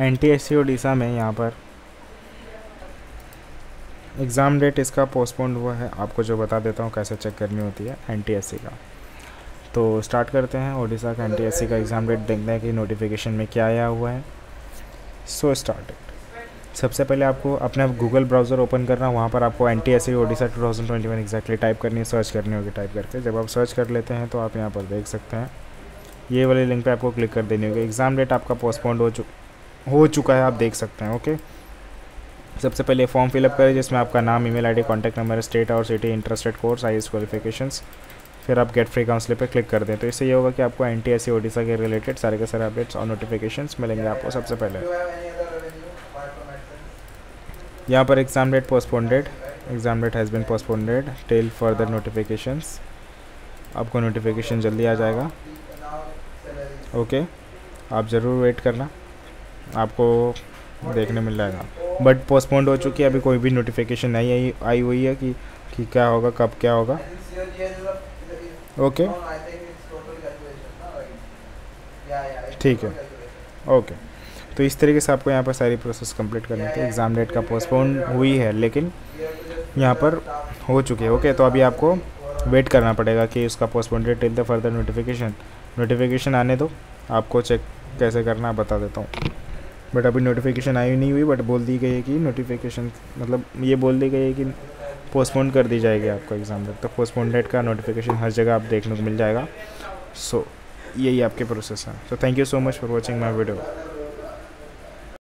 NTSC Odisha में यहाँ पर एग्ज़ाम डेट इसका पोस्टपोन्ड हुआ है। आपको जो बता देता हूँ कैसे चेक करनी होती है NTSC का। तो स्टार्ट करते हैं ओडिशा का NTSC का एग्ज़ाम डेट, देखते हैं कि नोटिफिकेशन में क्या आया हुआ है। So start. सबसे पहले आपको अपना गूगल ब्राउज़र ओपन करना, वहाँ पर आपको NTSC ओडिशा 2021 एग्जैक्टली टाइप करनी है, सर्च करनी होगी टाइप करके। जब आप सर्च कर लेते हैं तो आप यहाँ पर देख सकते हैं, ये वाले लिंक पे आपको क्लिक कर देनी होगी। एग्ज़ाम डेट आपका पोस्टपोन्ड हो चुका है, आप देख सकते हैं। ओके, सबसे पहले फॉर्म फिलअप करें जिसमें आपका नाम, email ID, contact number, state और city, interested course, highest qualifications, फिर आप गेट फ्री काउंसलिंग पे क्लिक कर दें। तो इससे ये होगा कि आपको NTSC ओडिशा के रिलेटेड सारे के सारे अपडेट्स और नोटिफिकेशंस मिलेंगे आपको। सबसे पहले यहाँ पर exam date postponed, exam date has been postponed till further notifications. आपको नोटिफिकेशन जल्दी आ जाएगा। ओके, आप ज़रूर वेट करना, आपको देखने मिल जाएगा। बट पोस्टपोन्ड हो चुकी है, अभी कोई भी नोटिफिकेशन नहीं आई हुई है कि क्या होगा, कब क्या होगा। ओके, ठीक है। ओके, तो इस तरीके से आपको यहाँ पर सारी प्रोसेस कंप्लीट करनी थी। एग्ज़ाम डेट का पोस्टपोन हुई है लेकिन यहाँ पर हो चुकी है। ओके, तो अभी आपको वेट करना पड़ेगा कि उसका postpone date till the further notification आने दो। आपको चेक कैसे करना बता देता हूँ। बट अभी नोटिफिकेशन आई नहीं हुई, बट बोल दी गई है कि नोटिफिकेशन मतलब ये बोल दी गई है कि पोस्टपोन कर दी जाएगी आपका एग्ज़ाम डेट। तो पोस्टपोन डेट का नोटिफिकेशन हर जगह आप देखने को मिल जाएगा। सो यही आपके प्रोसेस है। So thank you so much for watching my video.